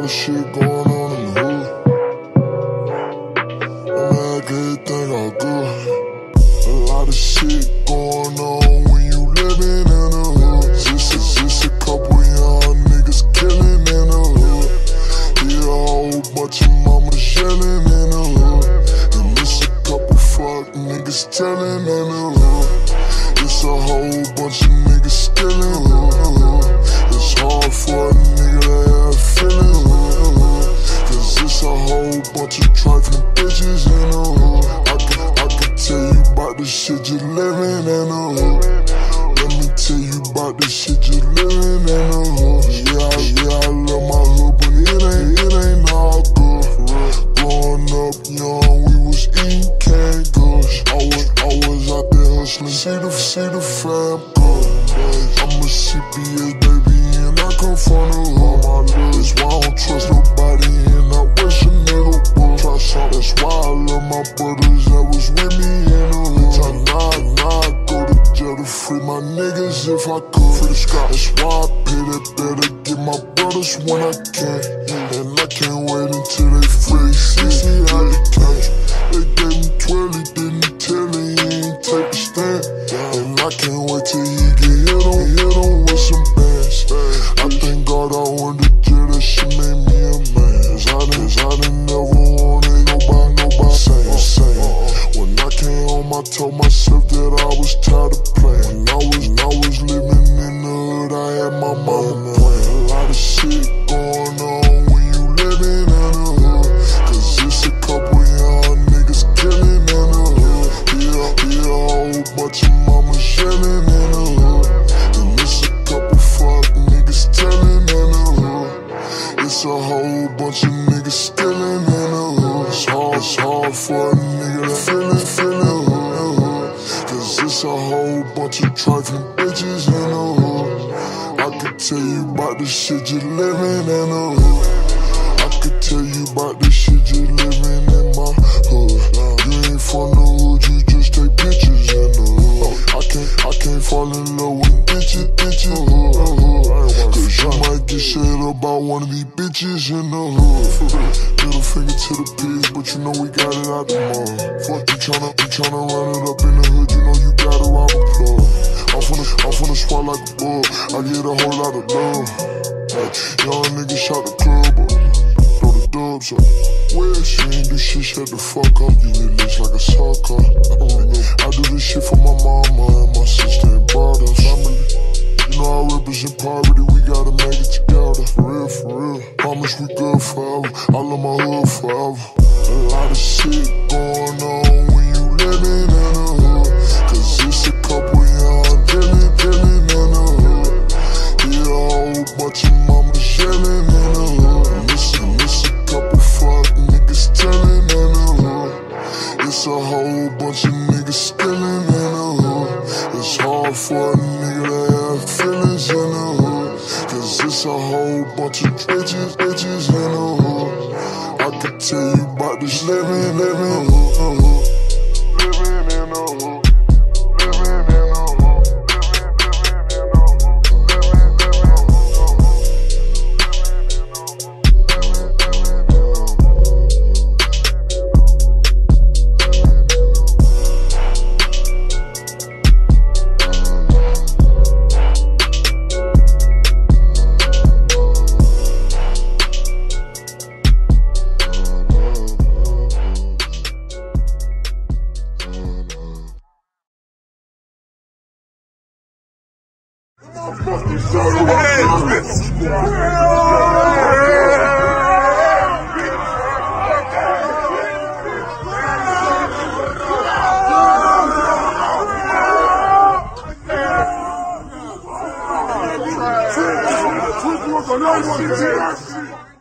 of shit going on in the hood. I'ma act everything all good. A lot of shit going on when you living in the hood. Just a couple young niggas killing in the hood. Yeah, a whole bunch of mamas yelling in the hood. And this a couple fuck niggas telling in the hood. It's a whole bunch of niggas stealing. It's hard for a nigga to have feelings. Cause it's a whole bunch of trifling bitches in the hood. I can tell you about the shit you living in the hood. Let me tell you about the shit you living in the hood. Yeah, I love my hood, but it ain't all good. Growing up young, we was eating canned goods. I was out there hustling, see the fam good. I'm a CPS baby and I come from the hood. That's why I don't trust nobody and I wish a nigga would. That's why I love my brothers that was with me in the hood. Now I go to jail to free my niggas if I could. That's why I pay that better get my brothers when I can. And I can't wait until they free. 60 out the country. They gave him 12, he didn't tell he ain't take a stand. And I can't wait till he get hit on with some bands. I thank God I went to jail, that shit made me a man. I didn't never wanna nobody saying. When I came home, I told myself that I was tired of playing. When I was living in the hood, I had my mama playing. A lot of shit going on when you living in the hood. Cause it's a couple young niggas killing in the hood. Yeah, a whole bunch of mamas yelling in the hood. And it's a couple fuck niggas telling in the hood. It's a whole bunch of niggas stealing in the hood. It's hard for a nigga to feel it. Cause it's a whole bunch of trifling bitches in the hood. I could tell you about the shit you living in the hood. I could tell you about the shit you living in my hood. You ain't from the hood, you just take pictures in the hood. I can't fall in love with bitches. Cause you might get shit up by one of these bitches in the hood. Middle finger to the pigs, but you know we got it out the mud. Fuck you tryna run it up in the hood, you know you gotta rob a plug. I'm finna swat like a bug, I get a whole lot of love. Young nigga shot the club up, throw the dubs up. Well, she ain't do shit, shut the fuck up. You hit this like a sucker. I do this shit for my mama and my sister and brothers. Family. You know I represent poverty, we gotta make it together. For real. Promise we good forever, I love my hood forever. A lot of shit going on when you living in the hood. Cause it's a couple young killing in the hood. Yeah, a whole bunch of mamas yelling in the hood. And it's a couple fuck niggas telling in the hood. It's a whole bunch of niggas stealing in the hood. It's hard for a nigga to have feelings in the hood. Cause it's a whole bunch of bitches in the hood. I could tell you about this living in the hood. Living in the hood. Twist,